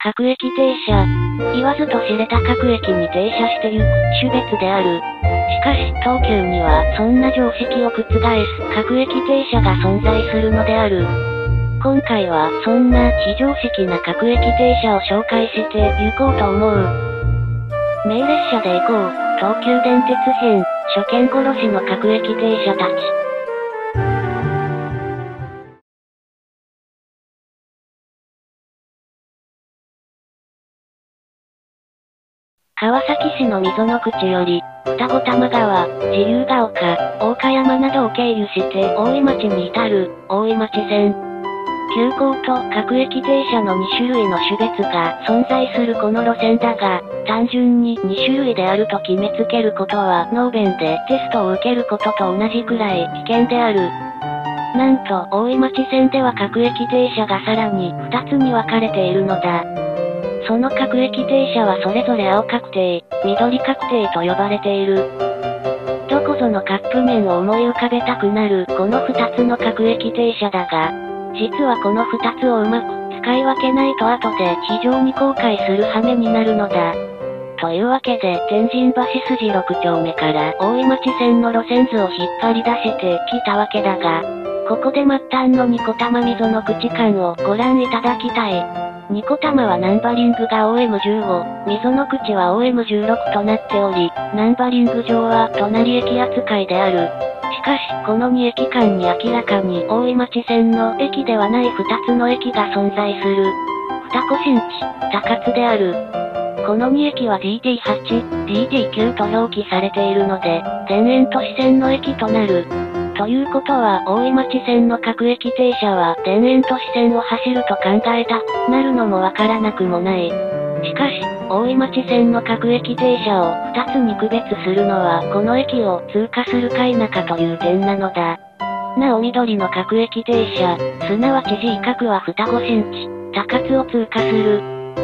各駅停車。言わずと知れた各駅に停車してゆく種別である。しかし、東急にはそんな常識を覆す各駅停車が存在するのである。今回はそんな非常識な各駅停車を紹介して行こうと思う。名列車で行こう。東急電鉄編、初見殺しの各駅停車たち。川崎市の溝の口より、二子玉川、自由が丘、大岡山などを経由して大井町に至る、大井町線。急行と各駅停車の2種類の種別が存在するこの路線だが、単純に2種類であると決めつけることはノーベンでテストを受けることと同じくらい危険である。なんと、大井町線では各駅停車がさらに2つに分かれているのだ。その各駅停車はそれぞれ青確定、緑確定と呼ばれている。どこぞのカップ麺を思い浮かべたくなるこの2つの各駅停車だが、実はこの2つをうまく使い分けないと後で非常に後悔する羽目になるのだ。というわけで天神橋筋6丁目から大井町線の路線図を引っ張り出してきたわけだが、ここで末端の二子玉溝の口間をご覧いただきたい。二子玉はナンバリングが OM15、溝の口は OM16 となっており、ナンバリング上は隣駅扱いである。しかし、この2駅間に明らかに大井町線の駅ではない2つの駅が存在する。二子新地、高津である。この2駅は DT8、DT9 と表記されているので、田園都市線の駅となる。ということは、大井町線の各駅停車は田園都市線を走ると考えたくなるのもわからなくもない。しかし、大井町線の各駅停車を2つに区別するのはこの駅を通過するか否かという点なのだ。なお緑の各駅停車、すなわち G 角は双子新地、高津を通過する。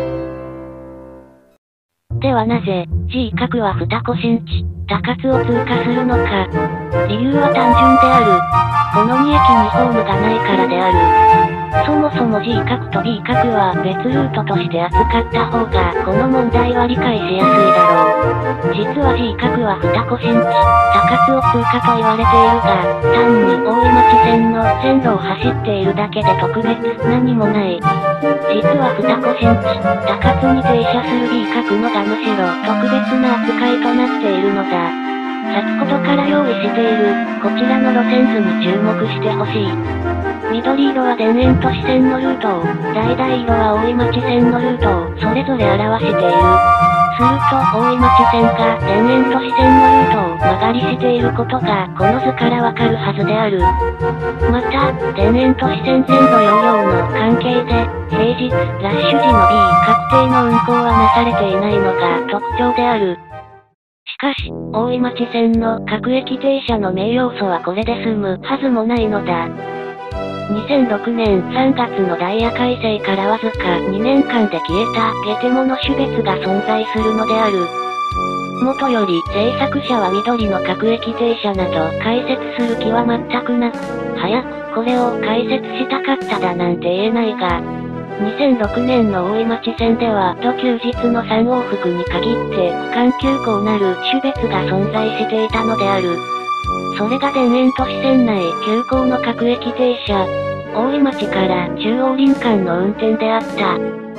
ではなぜ、G 角は双子新地、高津を通過するのか。理由は単純である。この2駅にホームがないからである。そもそも G 角と B 角は別ルートとして扱った方がこの問題は理解しやすいだろう。実は G 角は双子新地、高津を通過と言われているが、単に大井町線の線路を走っているだけで特別何もない。実は双子新地、高津に停車する B 角のがむしろ特別な扱いとなっているのだ。先ほどから用意している、こちらの路線図に注目してほしい。緑色は田園都市線のルートを、橙色は大井町線のルートを、それぞれ表している。すると、大井町線が田園都市線のルートを曲がりしていることが、この図からわかるはずである。また、田園都市線線路容量の関係で、平日、ラッシュ時の B 確定の運行はなされていないのが特徴である。しかし、大井町線の各駅停車の名要素はこれで済むはずもないのだ。2006年3月のダイヤ改正からわずか2年間で消えたゲテモノ種別が存在するのである。元より制作者は緑の各駅停車など解説する気は全くなく、早くこれを解説したかっただなんて言えないが、2006年の大井町線では土休日の3往復に限って区間急行なる種別が存在していたのである。それが田園都市線内急行の各駅停車、大井町から中央林間の運転であった。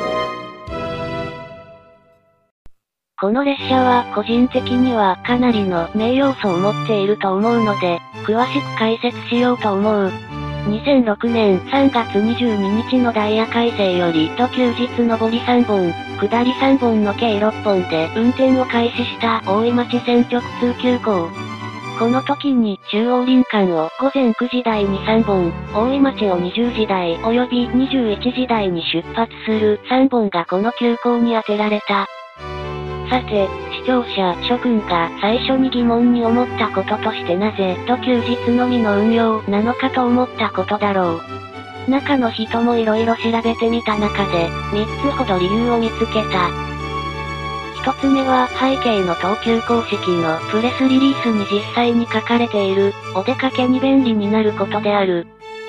この列車は個人的にはかなりの名要素を持っていると思うので、詳しく解説しようと思う。2006年3月22日のダイヤ改正より土休日上り3本、下り3本の計6本で運転を開始した大井町線直通急行。この時に中央林間を午前9時台に3本、大井町を20時台及び21時台に出発する3本がこの急行に当てられた。さて、視聴者諸君が最初に疑問に思ったこととしてなぜ土休日のみの運用なのかと思ったことだろう。中の人も色々調べてみた中で3つほど理由を見つけた。一つ目は背景の東急公式のプレスリリースに実際に書かれているお出かけに便利になることである。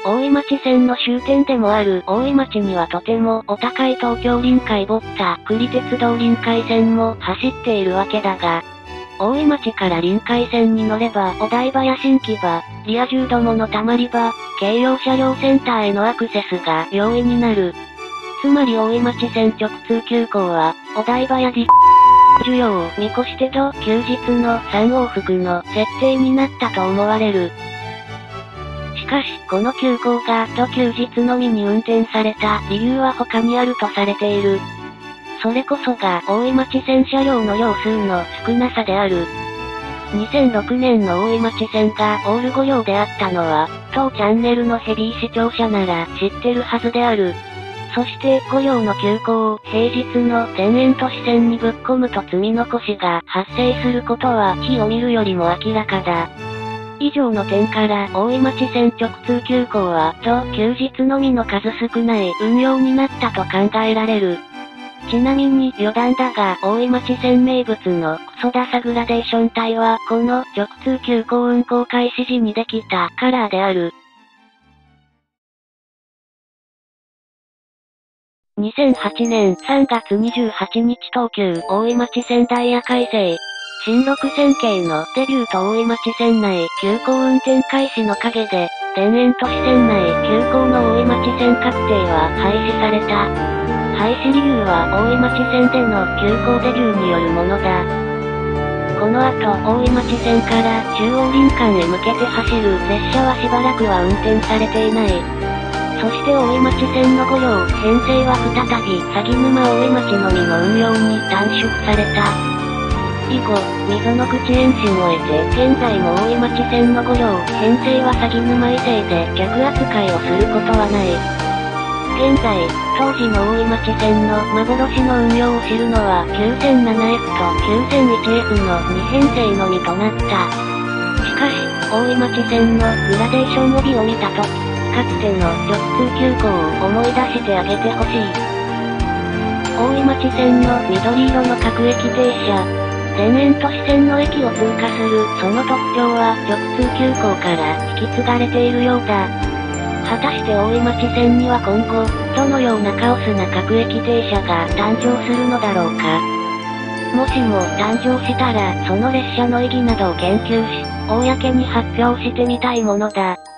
大井町線の終点でもある大井町にはとてもお高い東京臨海ボッタ栗鉄道臨海線も走っているわけだが、大井町から臨海線に乗ればお台場や新木場、リア充どものたまり場、京葉車両センターへのアクセスが容易になる。つまり大井町線直通急行は、お台場や需要を見越して土休日の3往復の設定になったと思われる。しかし、この急行が土休日のみに運転された理由は他にあるとされている。それこそが大井町線車両の両数の少なさである。2006年の大井町線がオール5両であったのは、当チャンネルのヘビー視聴者なら知ってるはずである。そして5両の急行を平日の田園都市線にぶっ込むと積み残しが発生することは火を見るよりも明らかだ。以上の点から大井町線直通急行は土休日のみの数少ない運用になったと考えられる。ちなみに余談だが大井町線名物のクソダサグラデーション帯はこの直通急行運行開始時にできたカラーである。2008年3月28日東急大井町線ダイヤ改正。新6000系のデビューと大井町線内急行運転開始の陰で、田園都市線内急行の大井町線確定は廃止された。廃止理由は大井町線での急行デビューによるものだ。この後大井町線から中央林間へ向けて走る列車はしばらくは運転されていない。そして大井町線の5両編成は再び鷺沼大井町のみの運用に短縮された。以後、溝の口延伸を得て現在も大井町線の5両編成は鷺沼以西で客扱いをすることはない。現在、当時の大井町線の幻の運用を知るのは 9007F と 9001F の2編成のみとなった。しかし、大井町線のグラデーション帯を見たとき、かつての直通急行を思い出してあげてほしい。大井町線の緑色の各駅停車。田園都市線の駅を通過するその特徴は直通急行から引き継がれているようだ。果たして大井町線には今後、どのようなカオスな各駅停車が誕生するのだろうか。もしも誕生したらその列車の意義などを研究し、公に発表してみたいものだ。